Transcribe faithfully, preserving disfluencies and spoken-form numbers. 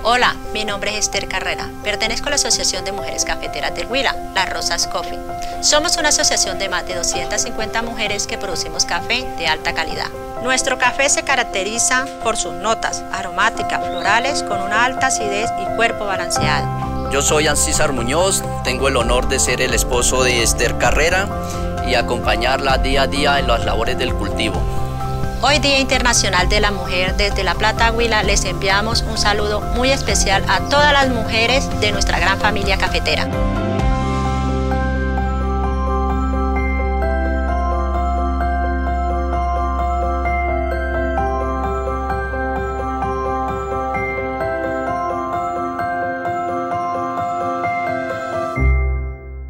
Hola, mi nombre es Esther Carrera, pertenezco a la Asociación de Mujeres Cafeteras del Huila, Las Rosas Coffee. Somos una asociación de más de doscientas cincuenta mujeres que producimos café de alta calidad. Nuestro café se caracteriza por sus notas aromáticas, florales, con una alta acidez y cuerpo balanceado. Yo soy Ancísar Muñoz, tengo el honor de ser el esposo de Esther Carrera y acompañarla día a día en las labores del cultivo. Hoy Día Internacional de la Mujer, desde La Plata, Huila, les enviamos un saludo muy especial a todas las mujeres de nuestra gran familia cafetera.